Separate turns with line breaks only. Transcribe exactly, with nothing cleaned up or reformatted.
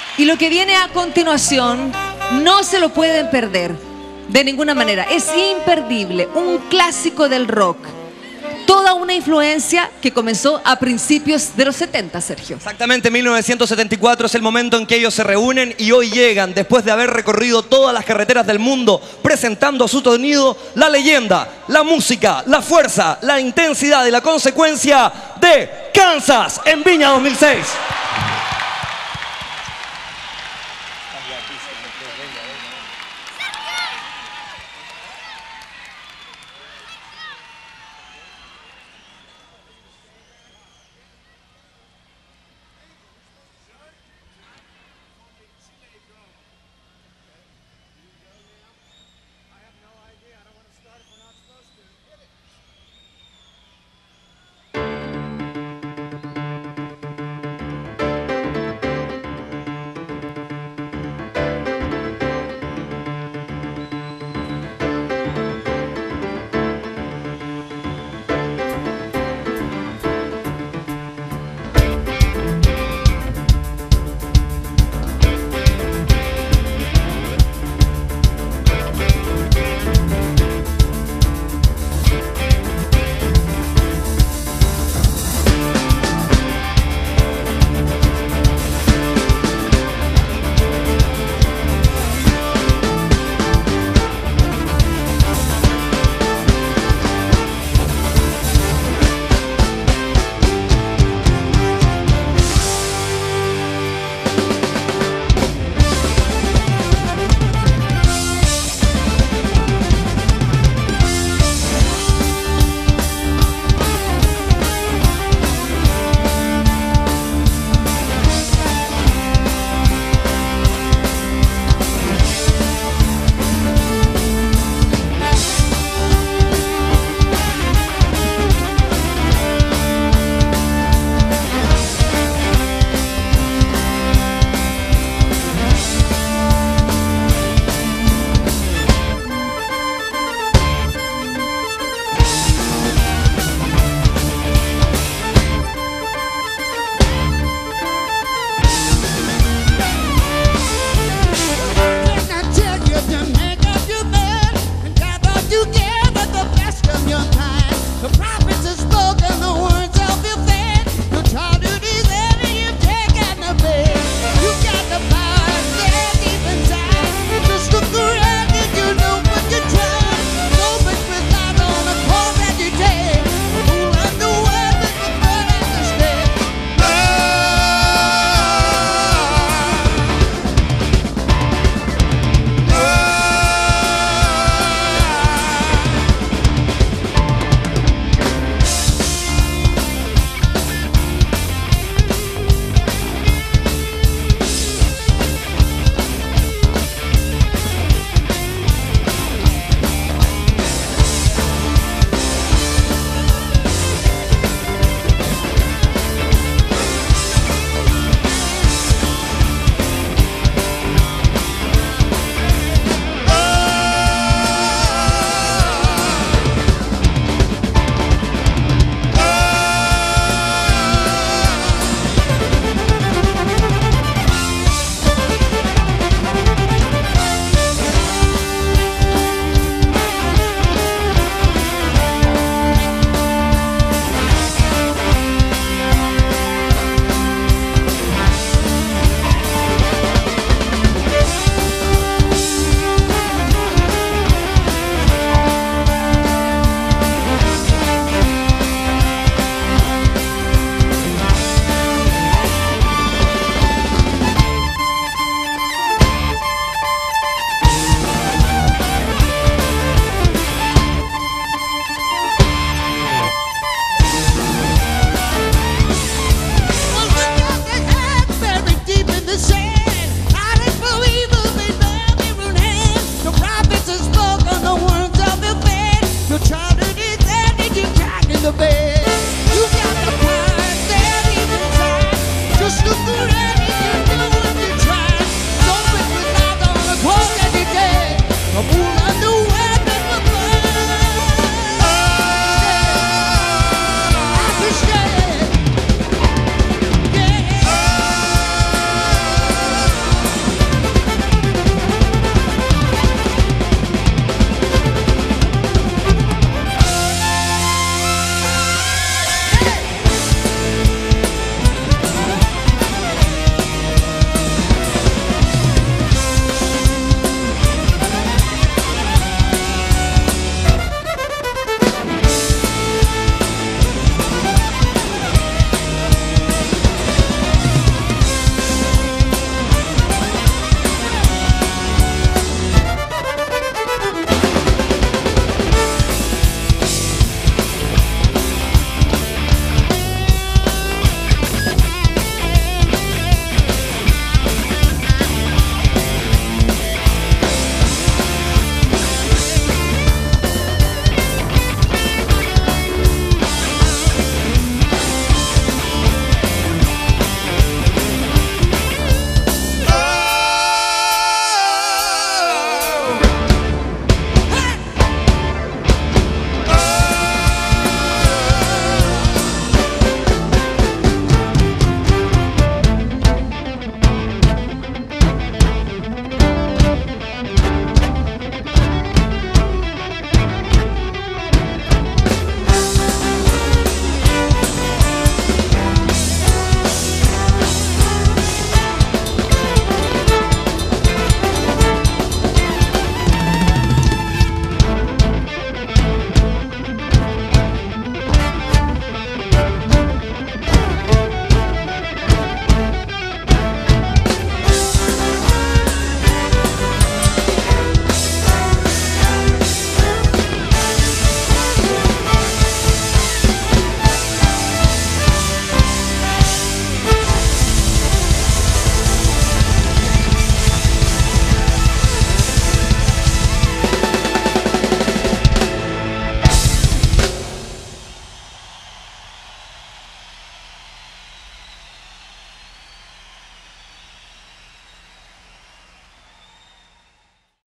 Y lo que viene a continuación no se lo pueden perder de ninguna manera. Es imperdible, un clásico del rock. Toda una influencia que comenzó a principios de los setenta, Sergio.
Exactamente, mil novecientos setenta y cuatro es el momento en que ellos se reúnen y hoy llegan, después de haber recorrido todas las carreteras del mundo, presentando su sonido, la leyenda, la música, la fuerza, la intensidad y la consecuencia de Kansas en Viña dos mil seis.
The bed.